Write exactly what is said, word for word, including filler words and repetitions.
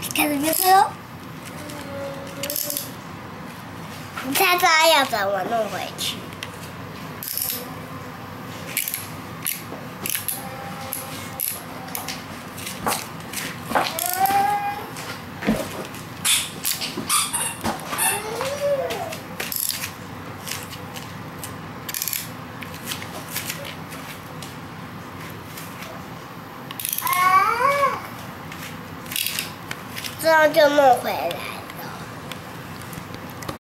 开始变色喽！你猜猜要怎么弄回去？这样就弄回来。